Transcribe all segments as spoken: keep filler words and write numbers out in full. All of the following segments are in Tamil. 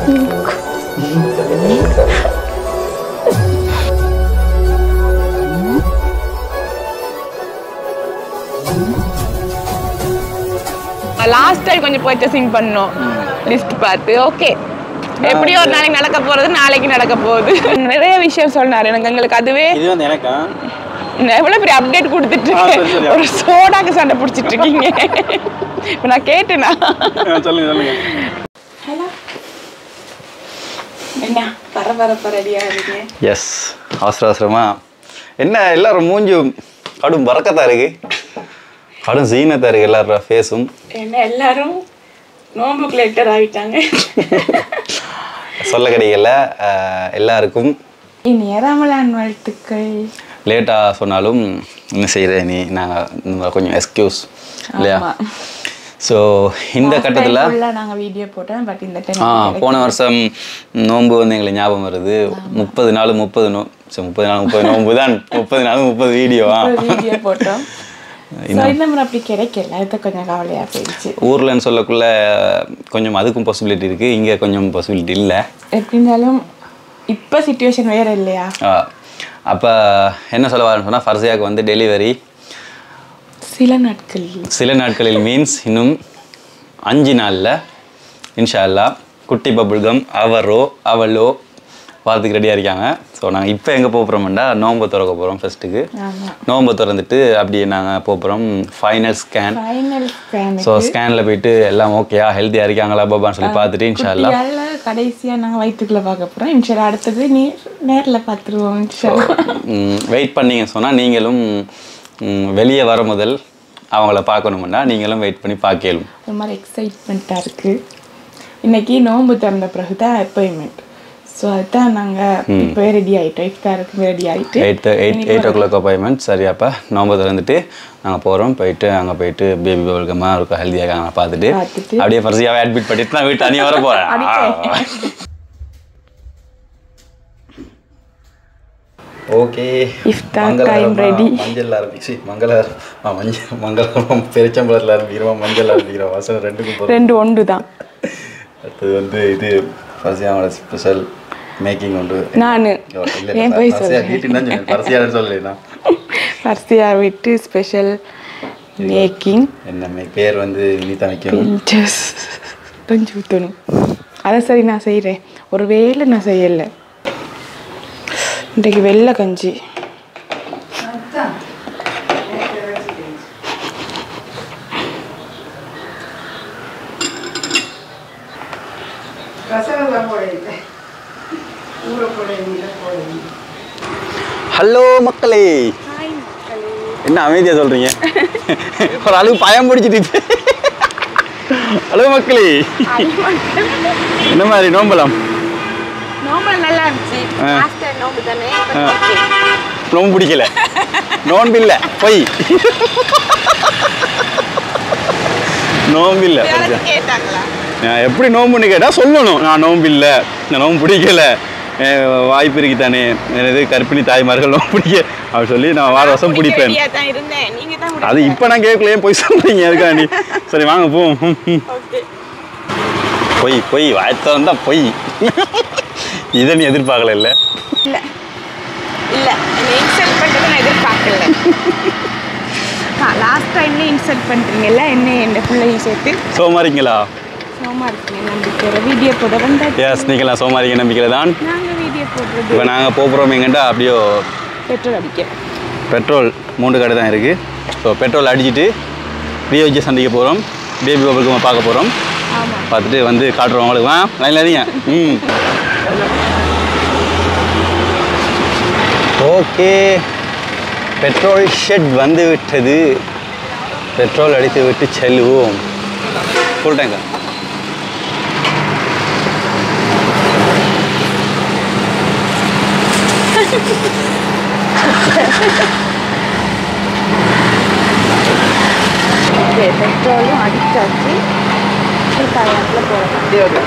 லாஸ்ட் டைம் கொஞ்சம் பர்ச்சேசிங் பண்ணோம் லிஸ்ட் பார்த்து. ஓகே, எப்படியோ ஒரு நாளைக்கு நடக்க போறது, நாளைக்கு நடக்க போகுது. நிறைய விஷயம் சொன்னாரு எனக்கு. எங்களுக்கு அதுவே எவ்வளவு பெரிய அப்டேட் கொடுத்துட்டு ஒரு சோடாக்கு சண்டை பிடிச்சிட்டு இருக்கீங்க. இப்ப நான் கேட்டேனா? சொல்லுங்க சொல்லுங்க. ஹலோ, என்ன பரபரப்பா ரெடியா இருக்கீங்க? எஸ், அவசர அவசரமா. என்ன எல்லாரும் மூஞ்சி கடும் பறக்கத்தா இருக்கு, கடும் சீனத்தா இருக்கு எல்லாரும் ஃபேஸும். என்ன எல்லாரும் நோம்புக்கு லேட்டர் ஆகிட்டாங்க. சொல்ல கிடைக்கல எல்லாருக்கும். இனிய ரமலான் வாழ்த்துக்கள். லேட்டாக சொன்னாலும் என்ன செய்கிறேன் நீ, நாங்கள் கொஞ்சம் எக்ஸ்கியூஸ் இல்லையா? ஸோ இந்த கட்டத்தில் நாங்கள் வீடியோ போட்டோம். பட் இந்த டைம் ஆ போன வருஷம் நோன்பு வந்து எங்களுக்கு ஞாபகம் வருது. முப்பது நாள் முப்பது நோ சரி முப்பது நாள் முப்பது நோன்பு தான். முப்பது நாள் முப்பது வீடியோ வீடியோ போட்டோம். இந்த முறை அப்படி கிடைக்கல, அது கொஞ்சம் கவலையாக போயிடுச்சு. ஊர்லன்னு சொல்லக்குள்ள கொஞ்சம் அதுக்கும் பாசிபிலிட்டி இருக்குது, இங்கே கொஞ்சம் பாசிபிலிட்டி இல்லை. எப்படி இருந்தாலும் இப்போ சிச்சுவேஷன் வேறு இல்லையா? அப்போ என்ன சொல்ல வரேன்னு சொன்னால், ஃபர்சியாவுக்கு வந்து டெலிவரி சில நாட்கள் சில நாட்களில் மீன்ஸ் இன்னும் அஞ்சு நாளில் இன்ஷா அல்லாஹ் குட்டி பபுல்கம் அவரோ அவளோ பார்த்துக்கு ரெடியாக இருக்காங்க. ஸோ நாங்கள் இப்போ எங்கே போகிறோம்டா, நோம்பு திறக்க போகிறோம் ஃபஸ்ட்டுக்கு. நோம்பு திறந்துட்டு அப்படியே நாங்கள் போகிறோம் ஃபைனல் ஸ்கேன். ஸோ ஸ்கேனில் போயிட்டு எல்லாம் ஓகேயா, ஹெல்த்தியாக இருக்காங்களா பாபான்னு சொல்லி பார்த்துட்டு இன்ஷா அல்லாஹ் கடைசியாக நாங்கள் வயிற்றுக்குள்ளே பார்க்க போகிறோம். இன்ஷா அல்லாஹ் அடுத்தது நீ நேரில் பார்த்துருவோம். இன்ஷா வெயிட் பண்ணிங்கன்னு சொன்னால் நீங்களும் வெளியே வர முதல் அவங்கள பார்க்கணும்னா நீங்களும் வெயிட் பண்ணி பார்க்கலும். ஒரு மாதிரி எக்ஸைட்மெண்ட்டாக இருக்குது. இன்றைக்கி நோம்பு திறந்த பிறகு தான் அப்பாயின்மெண்ட். ஸோ அதுதான் நாங்கள் இப்போ ரெடி ஆகிட்டோம். இஃப்தாருக்கு ரெடி ஆகிட்டு eight eight eight o'clock appointment. சரியாப்பா நோம்பு திறந்துட்டு நாங்கள் போகிறோம். போயிட்டு அங்கே போயிட்டு பேபி வெல்கமாக இருக்கும், ஹெல்த்தியாக நாங்கள் பார்த்துட்டு அப்படியே ஃபர்ஸ்டாகவே அட்மிட் பண்ணிட்டு நான் வீட்டு தனியாக வர போகிறேன். ஓகே, இஃப்தார் டைம் ரெடி. மஞ்சள் ஆரம்பிச்சு மங்கள மஞ்சள் மங்களம் பெருச்சம்பளத்தில் ஆரம்பிக்கிறோம், மஞ்சள் ஆரம்பிக்கிறோம். வசனம் ரெண்டுக்கும் ரெண்டு ஒன்று தான். அடுத்தது வந்து இது ஃபர்சியாவோட ஸ்பெஷல் மேக்கிங் உண்டு. நான் ஏன் போய் சொல்லுறேன், ஃபர்சியான்னு சொல்லலைண்ணா, ஃபர்சியா விட்டு ஸ்பெஷல் மேக்கிங். என்ன பேர் வந்து இனிதா வைக்கணும், கொஞ்சம் ஊற்றணும். அதை சரி நான் செய்கிறேன். ஒரு வேளை நான் செய்யலை. இன்றைக்கு வெள்ளை கஞ்சி. ஹலோ மக்களே, என்ன அமைதியா சொல்றீங்க? ஒரு அளவு பயம் பிடிச்சிட்டு. ஹலோ மக்களே, என்ன மாதிரி நோம்பலாம்? நல்லா இருந்துச்சு. நோம்பு தானே, நோம்பு பிடிக்கல, நோன்பு இல்லை, பொய், நோம்பு இல்லை. நான் எப்படி நோம்புன்னு கேட்டால் சொல்லணும், நான் நோம்பு இல்லை, நான் நோம்பு பிடிக்கல, வாய்ப்பு இருக்கு தானே, எனது கர்ப்பிணி தாய்மார்கள் நோம்பு பிடிக்க அப்படி சொல்லி நான் வார வருஷம் பிடிப்பேன். அது இப்போ நான் கேட்கலையே, போய் சொல்றீங்க அதுக்காண்டி. சரி வாங்க போவோம். பொய் பொய் வாய்த்தான் தான் பொய். இதை நீ எதிர்பார்க்கல? இல்லை இல்லை இல்லை, இன்சல்ட் பண்ணுறது நான் எதிர்பார்க்கல. லாஸ்ட் டைம்ல இன்சல்ட் பண்ணுறீங்கல்ல என்ன, என் பிள்ளையும் சேர்த்து. சோமாரிங்களா? சோமா இருக்கீங்க நம்பிக்கை. வீடியோ போட வந்தா எஸ், நீங்களா சோமாரிங்க நம்பிக்கையில் தான் நாங்கள் வீடியோ போடுறது. இப்போ நாங்கள் போகிறோம் எங்கண்டா அப்படியோ பெட்ரோல் அடிக்க. பெட்ரோல் மூன்று கடை தான் இருக்குது. ஸோ பெட்ரோல் அடிச்சுட்டு ரியோ விஜய் சந்திக்க போகிறோம். பேபி பாபுக்கு பார்க்க போகிறோம். பார்த்துட்டு வந்து காட்டுறோம் உங்களுக்கு. வா லைனில் அதிக. ம் ஓகே, பெட்ரோல் ஷெட் வந்து விட்டது. பெட்ரோல் அடித்து விட்டு செல்வோம். ஃபுல் டேங்கா? ஓகே, பெட்ரோலும் அடிச்சாச்சு. தயாரில் போகிறோம்.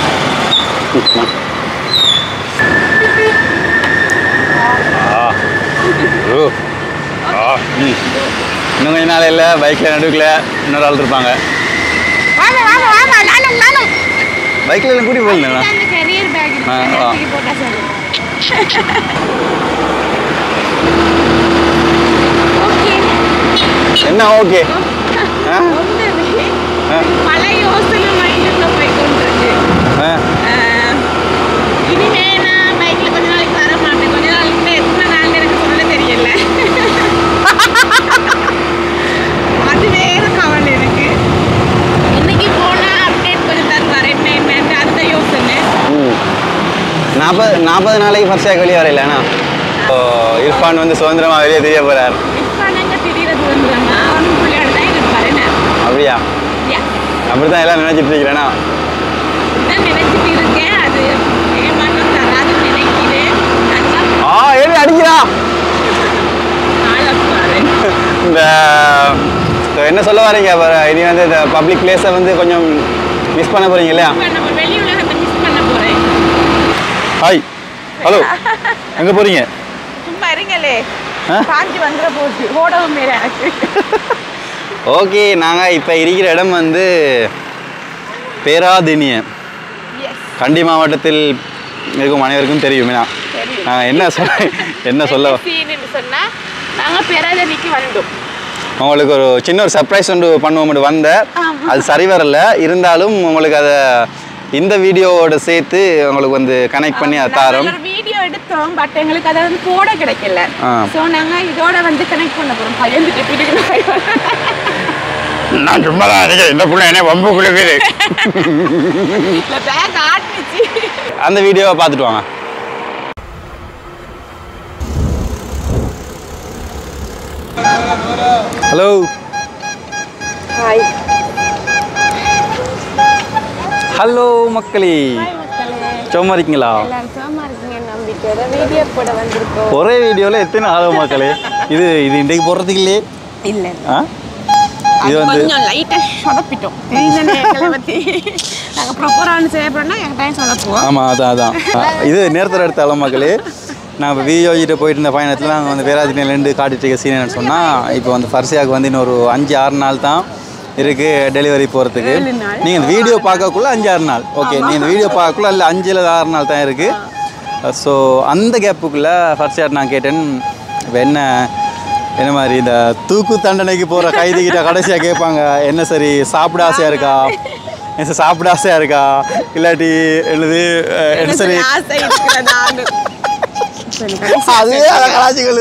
இன்னும் கொஞ்ச நாள் இல்லை, பைக்கில் நடுவில் இன்னொரு ஆள் இருப்பாங்க. பைக்கில் எல்லாம் கூட்டி போகல அந்த கேரியர் பேக் இருக்கு போட்டா சரி ஓகே என்ன ஓகே பல யோசனை மைண்டில் போய் கொண்டிருக்கு இனிமே நான் பைக்கில் கொஞ்ச நாளைக்கு வர மாட்டேன் கொஞ்ச நாளைக்கு எத்தனை நாள் எனக்கு சொல்ல தெரியல அது வேற கவலை இருக்கு இன்னைக்கு போனால் அப்டேட் கொஞ்சம் தருவார் என்ன என்னன்னு அந்த யோசனை நாற்பது நாற்பது நாளைக்கு ஃபர்ஸ்டாக வெளியே வரையிலண்ணா இப்போ இர்ஃபான் வந்து சுதந்திரமாக வெளியே தெரிய போகிறார் இர்ஃபான் எங்கே திடீர சுதந்திரமா அவனும் பிள்ளையோட தான் எனக்கு வரேன் அப்படியா அப்படி தான் எல்லாம் நினைச்சிட்டு இருக்கிறேன்னா நான் நினைச்சிட்டு இருக்கேன் அது ஏமாற்றம் தராதுன்னு நினைக்கிறேன் ஆ ஏறி அடிக்கிறா இந்த என்ன சொல்ல வரீங்க இனி வந்து இந்த பப்ளிக் பிளேஸை வந்து கொஞ்சம் மிஸ் பண்ண போறீங்க இல்லையா நம்ம வெளி உலகத்தை மிஸ் பண்ண போறேன் ஹாய் ஹலோ எங்க போறீங்க சும்மா இருங்களே காஞ்சி வந்துட போகுது ஓடவும் மேலே எனக்கு ஓகே நாங்கள் இப்போ இருக்கிற இடம் வந்து பேராதெனியம் கண்டி மாவட்டத்தில் இருக்கும் அனைவருக்கும் தெரியுமே நான் என்ன சொல்ல என்ன சொல்ல சொன்னால் நாங்கள் பேராதெனிக்கு வந்தோம் உங்களுக்கு ஒரு சின்ன ஒரு சர்ப்ரைஸ் ஒன்று பண்ணுவோம் வந்தேன் அது சரி வரல இருந்தாலும் உங்களுக்கு அதை இந்த வீடியோவோட சேர்த்து உங்களுக்கு வந்து கனெக்ட் பண்ணி அதை தாரோம் வீடியோ எடுத்தோம் பட் எங்களுக்கு அதை வந்து போட கிடைக்கல ஸோ நாங்கள் இதோட வந்து கனெக்ட் பண்ண போகிறோம் பயந்துட்டு நான் சும்மா தான் இருக்கேன் இந்த பிள்ளை என்ன வம்பு குழுக்குது அந்த வீடியோவை பார்த்துட்டு வாங்க ஹலோ ஹாய் ஹலோ மக்களே சும்மா இருக்கீங்களா ஒரே வீடியோவில் எத்தனை ஹலோ மக்களே இது இது இன்றைக்கு போடுறதுக்கு இல்லையே இல்லை ஆ இது வந்து கொஞ்சம் லைட்டாக சொதப்பிட்டோம் தெரியுதுன்னு பற்றி நாங்கள் ப்ராப்பராக செய்யப்படுறோம்னா எங்கள் டைம் சொதப்புவோம் ஆமாம் அதான் அதான் இது நேரத்தில் எடுத்த ஹலோ மக்களே நான் இப்போ வியோகிட்ட போயிட்டு இருந்த பயணத்தில் நாங்கள் வந்து பேராதினிலேருந்து காட்டிட்டு இருக்க சீன் என்னன்னு சொன்னால் இப்போ வந்து ஃபர்சியாவுக்கு வந்து இன்னொரு அஞ்சு ஆறு நாள் தான் இருக்குது டெலிவரி போகிறதுக்கு நீங்கள் இந்த வீடியோ பார்க்கக்குள்ள அஞ்சு ஆறு நாள் ஓகே நீங்கள் இந்த வீடியோ பார்க்கக்குள்ள இல்லை அஞ்சு இல்லை ஆறு நாள் தான் இருக்குது ஸோ அந்த கேப்புக்குள்ளே ஃபர்ஸ்ட் நான் கேட்டேன் இப்போ என்ன என்ன மாதிரி இந்த தூக்கு தண்டனைக்கு போகிற கைதிக்கிட்ட கடைசியாக கேட்பாங்க என்ன சரி சாப்பிட ஆசையாக இருக்கா என்ன சார் சாப்பிட ஆசையாக இருக்கா இல்லாட்டி என்னது என்ன சரி அதுவே அதை கலாச்சிக்கொள்ளு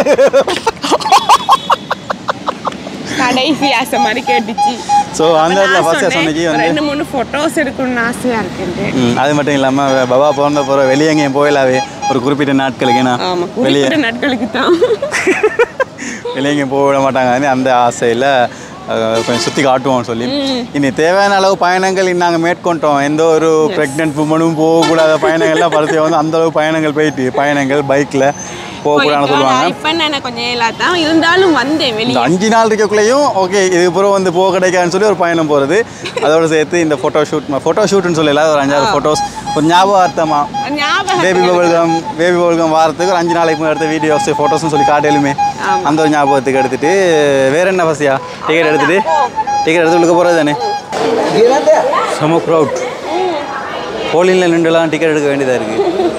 கடைசி ஆசை மாதிரி கேட்டுச்சு ஸோ அந்த இடத்துல ஃபர்ஸ்ட் சொன்னிச்சு வந்து ரெண்டு மூணு ஃபோட்டோஸ் எடுக்கணும்னு ஆசையாக இருக்குது அது மட்டும் இல்லாமல் பாபா பிறந்த போகிற வெளியே எங்கேயும் போயிடலாவே ஒரு குறிப்பிட்ட நாட்களுக்கு நான் வெளியே நாட்களுக்கு தான் வெளியே எங்கேயும் போக விட மாட்டாங்க அந்த ஆசையில் கொஞ்சம் சுற்றி காட்டுவோம்னு சொல்லி இனி தேவையான அளவு பயணங்கள் நாங்கள் மேற்கொண்டோம் எந்த ஒரு ப்ரெக்னென்ட் உமனும் போகக்கூடாத பயணங்கள்லாம் பரிசையாக வந்து அந்தளவு பயணங்கள் போயிட்டு பயணங்கள் பைக்கில் போகக்கூடாதுன்னு சொல்லுவாங்க இப்போ நான் கொஞ்சம் இல்லாதான் இருந்தாலும் வந்தேன் வெளியே அஞ்சு நாள் இருக்கக்குள்ளேயும் ஓகே இதுக்கப்புறம் வந்து போக கிடைக்காதுன்னு சொல்லி ஒரு பயணம் போகிறது அதோடு சேர்த்து இந்த ஃபோட்டோ ஷூட் ஃபோட்டோ ஷூட்னு சொல்லல ஒரு அஞ்சாறு ஃபோட்டோஸ் ஒரு ஞாபகார்த்தமாக பேபி பபுல்கம் பேபி பபுல்கம் வாரத்துக்கு ஒரு அஞ்சு நாளைக்கு முன்னாடி எடுத்த வீடியோஸ் ஃபோட்டோஸ்னு சொல்லி காட்டிலுமே அந்த ஒரு ஞாபகத்துக்கு எடுத்துகிட்டு வேறு என்ன பசியா டிக்கெட் எடுத்துகிட்டு டிக்கெட் எடுத்து உள்ள போகிறது தானே செம க்ரௌட் போலியில் நின்றுலாம் டிக்கெட் எடுக்க வேண்டியதாக இருக்குது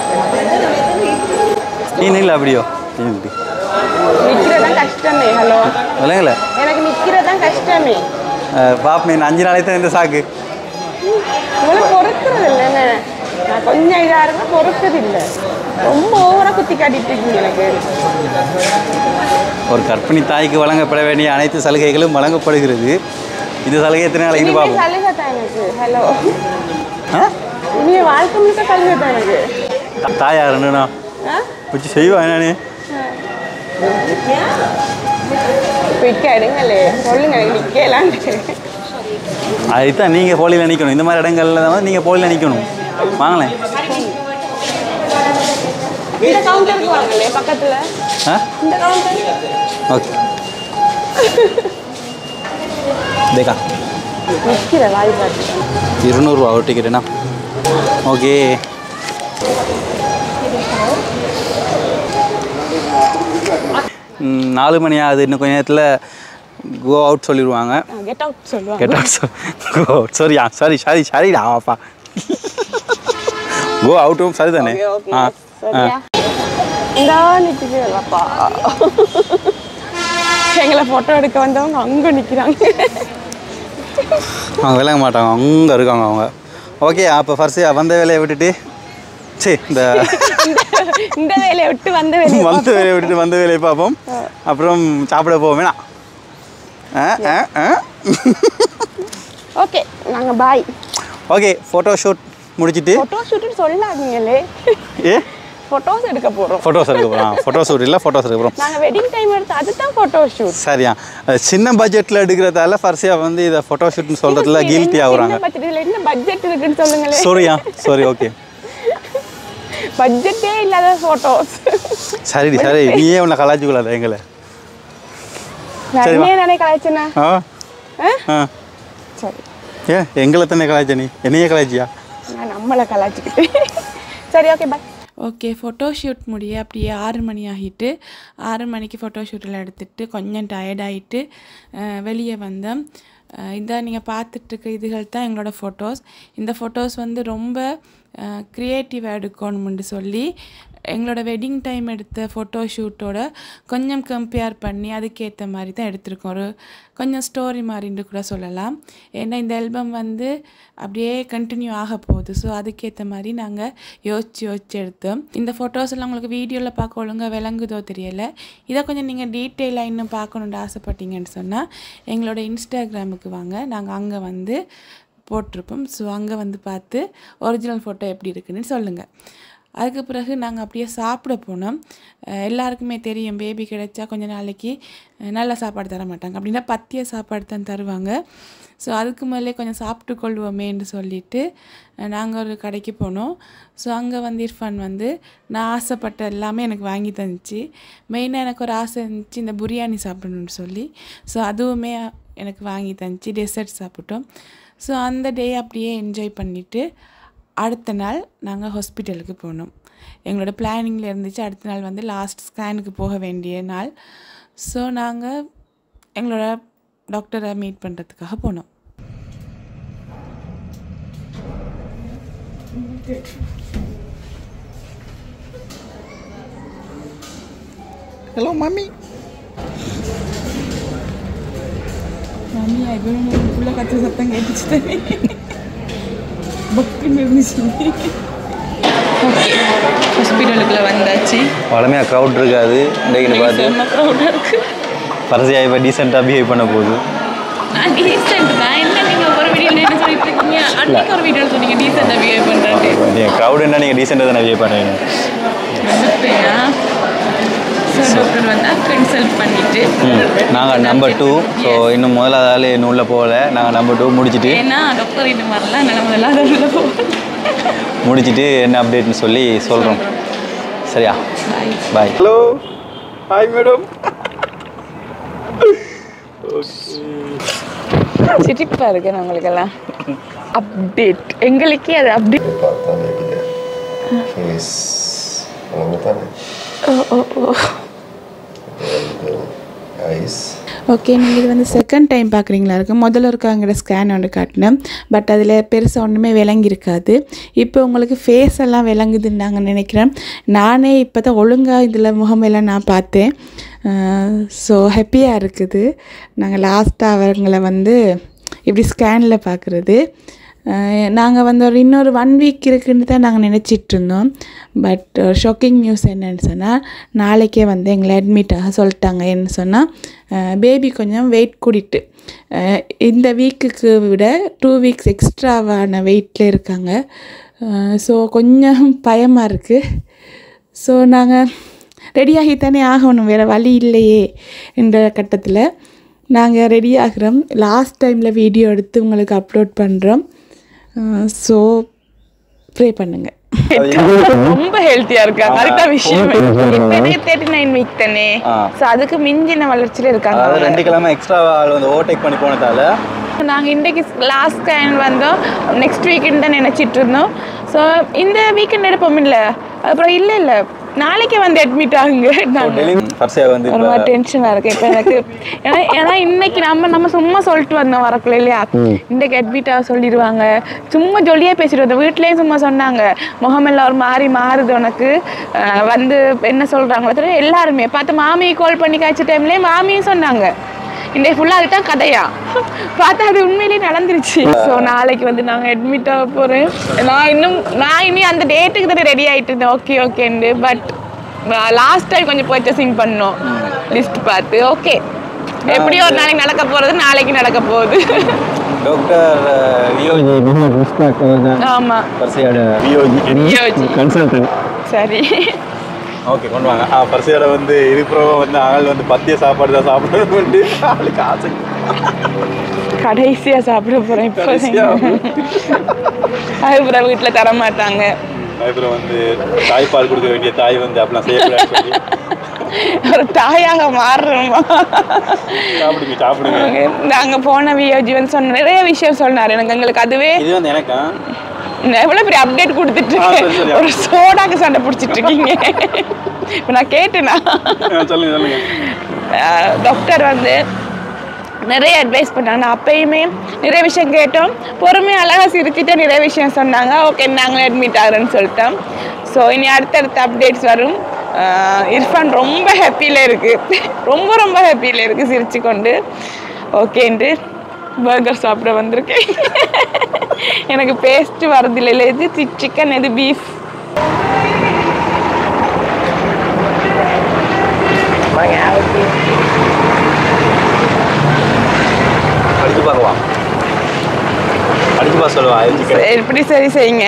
நீ இல்லை அப்படியோ நிக்கிறதான் கஷ்டமே ஹலோ இல்லைங்களா எனக்கு நிக்கிறதான் கஷ்டமே பாப்பமே அஞ்சு நாளைக்கு தான் இந்த சாக்கு இவ்வளோ பொறுக்கிறது இல்லைண்ணே நான் கொஞ்சம் இதாக இருந்தால் பொறுக்கிறது இல்லை ரொம்ப ஓவராக குத்தி காட்டிட்டு இருக்கீங்க எனக்கு ஒரு கர்ப்பிணி தாய்க்கு வழங்கப்பட வேண்டிய அனைத்து சலுகைகளும் வழங்கப்படுகிறது இந்த சலுகை எத்தனை நாளைக்கு பார்ப்போம் சலுகை தான் எனக்கு ஹலோ இனிய வாழ்க்கை முழுக்க சலுகை தான் எனக்கு தாயாருன்னா வச்சு செய்வா நானே குயிக்க எடுங்களே சொல்லுங்க நிற்கலான்ட்டு அதுதான் நீங்கள் போலியில் நிற்கணும் இந்த மாதிரி இடங்கள்ல தான் நீங்கள் போலியில் நிற்கணும் வாங்களேன் இந்த கவுண்டருக்கு வாங்களே பக்கத்தில் ஆ இந்த கவுண்டர் ஓகே தேக்கா நிற்கிற வாய் பார்த்து இருநூறுவா ஒரு டிக்கெட்டுண்ணா ஓகே நாலு மணி ஆகுது இன்னும் கொஞ்ச நேரத்தில் கோ அவுட் சொல்லிடுவாங்க கெட் அவுட் சொல்லுவாங்க get out go out sorry sorry sorry சாரிடா ஆப்பா கோ அவுட் ரூம் சரிதானே ஆ சரியா இந்த நிற்கிறப்பா எங்களை ஃபோட்டோ எடுக்க வந்தவங்க அங்கே நிற்கிறாங்க அவங்க விளங்க மாட்டாங்க அங்கே இருக்காங்க அவங்க ஓகே அப்போ ஃபர்ஸ்ட் வந்த வேலையை விட்டுட்டு சரி இந்த இந்த வேலையை விட்டு வந்த வேலையை வந்த வேலையை விட்டுட்டு வந்த வேலையை பார்ப்போம் அப்புறம் சாப்பிட போவோம் வேணா ஓகே நாங்கள் பாய் ஓகே ஃபோட்டோ ஷூட் முடிச்சிட்டு ஃபோட்டோ ஷூட்டுன்னு சொல்லாதீங்களே ஏ ஃபோட்டோஸ் எடுக்க போகிறோம் ஃபோட்டோஸ் எடுக்க போகிறோம் ஃபோட்டோ ஷூட் இல்லை ஃபோட்டோஸ் எடுக்க போகிறோம் நாங்கள் வெட்டிங் டைம் எடுத்து அதுதான் ஃபோட்டோ ஷூட் சரியா சின்ன பட்ஜெட்டில் எடுக்கிறதால ஃபர்ஸ்டியாக வந்து இதை ஃபோட்டோ ஷூட்னு சொல்கிறதுல கில்ட்டி ஆகுறாங்க என்ன பட்ஜெட் இருக்குன்னு சொல்லுங்களேன் சாரியா சாரி ஓகே பட்ஜெட்டே இல்லாத ஃபோட்டோஸ் சரிடி சரி நீயே உன்னை கலாய்ச்சிக்கொள்ளாத எங்களை நானே நானே கலாய்ச்சேனா ஆ ஆ சரி ஏ எங்களை தானே கலாய்ச்ச நீ என்னையே கலாய்ச்சியா நான் நம்மளை கலாய்ச்சிக்கிட்டேன் சரி okay bye okay photo shoot முடிய அப்படியே ஆறு மணி ஆகிட்டு ஆறு மணிக்கு ஃபோட்டோ ஷூட்டில் எடுத்துகிட்டு கொஞ்சம் டயர்டாகிட்டு வெளியே வந்தேன் இதான் நீங்கள் பார்த்துட்ருக்க இதுகள் தான் எங்களோட ஃபோட்டோஸ் இந்த ஃபோட்டோஸ் வந்து ரொம்ப க்ரியேட்டிவாக எடுக்கணும்னு சொல்லி எங்களோட வெட்டிங் டைம் எடுத்த ஃபோட்டோ ஷூட்டோட கொஞ்சம் கம்பேர் பண்ணி அதுக்கேற்ற மாதிரி தான் எடுத்திருக்கோம் ஒரு கொஞ்சம் ஸ்டோரி மாதிரின்னு கூட சொல்லலாம் ஏன்னா இந்த ஆல்பம் வந்து அப்படியே கண்டினியூ ஆக போகுது ஸோ அதுக்கேற்ற மாதிரி நாங்கள் யோசித்து யோசித்து எடுத்தோம் இந்த ஃபோட்டோஸ் எல்லாம் உங்களுக்கு வீடியோவில் பார்க்க ஒழுங்காக விளங்குதோ தெரியலை இதை கொஞ்சம் நீங்கள் டீட்டெயிலாக இன்னும் பார்க்கணுன்னு ஆசைப்பட்டீங்கன்னு சொன்னால் எங்களோட இன்ஸ்டாகிராமுக்கு வாங்க நாங்கள் அங்கே வந்து போட்டிருப்போம் ஸோ அங்கே வந்து பார்த்து ஒரிஜினல் ஃபோட்டோ எப்படி இருக்குன்னு சொல்லுங்கள் அதுக்கு பிறகு நாங்கள் அப்படியே சாப்பிட போனோம் எல்லாருக்குமே தெரியும் பேபி கிடைச்சா கொஞ்சம் நாளைக்கு நல்ல சாப்பாடு தர மாட்டாங்க அப்படின்னா பத்திய சாப்பாடு தான் தருவாங்க ஸோ அதுக்கு மேலே கொஞ்சம் சாப்பிட்டு கொள்வோமேன்னு சொல்லிவிட்டு நாங்கள் ஒரு கடைக்கு போனோம் ஸோ அங்கே வந்து இர்ஃபான் வந்து நான் ஆசைப்பட்ட எல்லாமே எனக்கு வாங்கி தந்துச்சு மெயினாக எனக்கு ஒரு ஆசை இருந்துச்சு இந்த பிரியாணி சாப்பிடணுன்னு சொல்லி ஸோ அதுவுமே எனக்கு வாங்கி தந்துச்சு டெசர்ட் சாப்பிட்டோம் ஸோ அந்த டே அப்படியே என்ஜாய் பண்ணிவிட்டு அடுத்த நாள் நாங்கள் ஹாஸ்பிட்டலுக்கு போனோம் எங்களோட பிளானிங்கில் இருந்துச்சு அடுத்த நாள் வந்து லாஸ்ட் ஸ்கேனுக்கு போக வேண்டிய நாள் ஸோ நாங்கள் எங்களோட டாக்டரை மீட் பண்ணுறதுக்காக போனோம் ஹலோ மம்மி மம்மி ஐபன் ஃபுல்லாக கற்று சத்தம் கேட்டுச்சு பக்குன்னு இருந்துச்சு ஓகே ஹாஸ்பிட்டலுக்குள்ளே வந்தாச்சு வளமையாக க்ரௌட் இருக்காது இன்றைக்கு பார்த்து க்ரௌடாக இருக்குது பரசியாக இப்போ டீசெண்டாக பிஹேவ் பண்ண போகுது நான் டீசென்ட் தான் என்ன நீங்கள் ஒரு வீடியோவில் என்ன சொல்லிட்டு இருக்கீங்க அன்னைக்கு ஒரு வீடியோவில் சொன்னீங்க டீசெண்டாக பிஹேவ் பண்ணுறாரு நீங்கள் க்ரௌட் என்ன நீங்கள் டீசெண்டாக தானே பிஹேவ் பண்ணுவீங்க ஸோ டாக்டர் வந்தால் கன்சல்ட் பண்ணிவிட்டு நாங்கள் நம்பர் டூ ஸோ இன்னும் முதல்ல அதால் இன்னும் உள்ளே போகல நாங்கள் நம்பர் டூ முடிச்சுட்டு ஏன்னா டாக்டர் இன்னும் வரலாம் என்னால் முதல்ல அதை உள்ள போகிறேன் முடிச்சுட்டு என்ன அப்டேட்னு சொல்லி சொல்கிறோம் சரியா பாய் ஹலோ ஹாய் மேடம் சிரிப்பாக இருக்கு நம்மளுக்கெல்லாம் அப்டேட் எங்களுக்கே அது அப்டேட் ஓ ஓ ஓ ஓகே நீங்கள் இது வந்து செகண்ட் டைம் பார்க்குறீங்களா இருக்கும் முதல்ல இருக்காங்கிற ஸ்கேன் ஒன்று காட்டினேன் பட் அதில் பெருசாக ஒன்றுமே விளங்கியிருக்காது இப்போ உங்களுக்கு ஃபேஸ் எல்லாம் விளங்குதுன்னு நாங்கள் நினைக்கிறேன் நானே இப்போ தான் ஒழுங்காக இதில் முகமெல்லாம் நான் பார்த்தேன் ஸோ ஹாப்பியாக இருக்குது நாங்கள் லாஸ்ட்டாக அவங்களை வந்து இப்படி ஸ்கேனில் பார்க்குறது நாங்கள் வந்து ஒரு இன்னொரு ஒன் வீக் இருக்குன்னு தான் நாங்கள் நினச்சிட்டு இருந்தோம் பட் ஷாக்கிங் நியூஸ் என்னன்னு சொன்னால் நாளைக்கே வந்து எங்களை அட்மிட் ஆக சொல்லிட்டாங்க என்ன சொன்னால் பேபி கொஞ்சம் வெயிட் கூடிட்டு இந்த வீக்குக்கு விட டூ வீக்ஸ் எக்ஸ்ட்ராவான வெயிட்டில் இருக்காங்க ஸோ கொஞ்சம் பயமாக இருக்குது ஸோ நாங்கள் ரெடியாகித்தானே ஆகணும் வேறு வழி இல்லையே என்ற கட்டத்தில் நாங்கள் ரெடி ஆகிறோம் லாஸ்ட் டைமில் வீடியோ எடுத்து உங்களுக்கு அப்லோட் பண்ணுறோம் ஸோ ப்ரே பண்ணுங்கள் ரொம்ப ஹெல்த்தியா இருக்காங்க அதுதான் விஷயம் தேர்ட்டி நைன் வீக் தானே ஸோ அதுக்கு மிஞ்சின வளர்ச்சியில் இருக்காங்க அதாவது ரெண்டு கிழமை எக்ஸ்ட்ரா ஆள் வந்து ஓவர்டேக் பண்ணி போனதால நாங்கள் இன்றைக்கு லாஸ்ட் ஸ்கேன் வந்தோம் நெக்ஸ்ட் வீக்கெண்ட் தான் நினச்சிட்டு இருந்தோம் ஸோ இந்த வீக்கெண்ட் எடுப்போம் இல்லை அப்புறம் இல்லை இல்லை நாளைக்கு வந்து அட்மிட் ஆகுங்க. ஒரு மாதிரி டென்ஷனாக இருக்கு இப்போ எனக்கு. ஏன்னா ஏன்னா இன்னைக்கு நம்ம நம்ம சும்மா சொல்லிட்டு வந்தோம் வரக்குள்ள இல்லையா, இன்றைக்கு அட்மிட் ஆக சொல்லிடுவாங்க. சும்மா ஜொலியாக பேசிட்டு வந்தோம். வீட்லேயும் சும்மா சொன்னாங்க முகமெல்லாம் ஒரு மாதிரி மாறுது உனக்கு, வந்து என்ன சொல்கிறாங்களோ தெரியும். எல்லாருமே பார்த்து மாமியை கால் பண்ணி காய்ச்ச டைம்லேயே மாமியும் சொன்னாங்க இன்றைக்கு ஃபுல்லாக அதுதான் கதையா. பார்த்தா அது உண்மையிலேயே நடந்துருச்சு. ஸோ நாளைக்கு வந்து நாங்கள் அட்மிட் ஆக போகிறேன். நான் இன்னும் நான் இனி அந்த டேட்டுக்கு தான் ரெடி ஆகிட்டு இருந்தேன். ஓகே ஓகேண்டு. பட் லாஸ்ட் டைம் கொஞ்சம் பர்ச்சேசிங் பண்ணோம் லிஸ்ட் பார்த்து. ஓகே எப்படியோ ஒரு நாளைக்கு நடக்க போகிறது, நாளைக்கு நடக்க போகுது. டாக்டர் வியோஜி முகமது முஸ்தாக் அவர்கள். ஆமாம் பர்சியோட வியோஜி கன்சல்டன்ட். சரி ஓகே கொண்டு வாங்க. ஆ பர்சியோட வந்து இதுப்புறம் வந்து ஆள் வந்து பத்திய சாப்பாடு தான் சாப்பிடணும்னு ஆளுக்கு ஆசை. கடைசியாக சாப்பிட போகிறேன் இப்போ. அதுக்கப்புறம் வீட்டில் தர மாட்டாங்க. அதுக்கப்புறம் வந்து தாய்ப்பால் கொடுக்க வேண்டிய தாய் வந்து அப்படிலாம் செய்யக்கூடாது. ஒரு தாயாக மாறுறோமா? சாப்பிடுங்க சாப்பிடுங்க. நாங்கள் போன வியோஜி வந்து சொன்ன நிறைய விஷயம் சொன்னார் எனக்கு. எங்களுக்கு அதுவே இது வந்து எனக்கு எவ்வளோ பெரிய அப்டேட் கொடுத்துட்டு இருக்கேன். ஒரு சோடாக்கு சண்டை பிடிச்சிட்டு இருக்கீங்க. இப்போ நான் கேட்டேனா? சொல்லுங்க சொல்லுங்க. டாக்டர் வந்து நிறைய அட்வைஸ் பண்ணாங்க. நான் அப்பயுமே நிறைய விஷயம் கேட்டோம். பொறுமையாக அழகாக சிரிச்சுட்டு நிறைய விஷயம் சொன்னாங்க. ஓகே நாங்களே அட்மிட் ஆகிறேன்னு சொல்லிட்டோம். ஸோ இனி அடுத்தடுத்த அப்டேட்ஸ் வரும். இர்ஃபான் ரொம்ப ஹாப்பியில் இருக்குது, ரொம்ப ரொம்ப ஹாப்பியில் இருக்குது சிரிச்சு கொண்டு. ஓகேன்ட்டு பர்கர் சாப்பிட வந்திருக்கேன். எனக்கு பேஸ்ட் வரதில்லை. எது சிக்கன் எது பீஃப். அடிச்சு பார்க்கலாம். அடிச்சு பார்க்க சொல்லுவா. எப்படி சரி செய்யுங்க.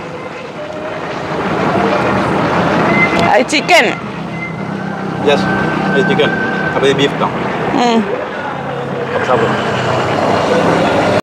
அது சிக்கன். எஸ் இது சிக்கன். அப்போ இது பீஃப் தான். ம் சாப்பிடுவோம்.